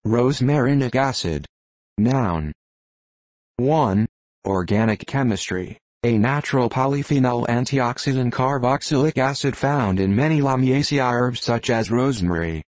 Rosmarinic acid. Noun. 1. Organic chemistry. A natural polyphenol antioxidant carboxylic acid found in many Lamiaceae herbs such as rosemary.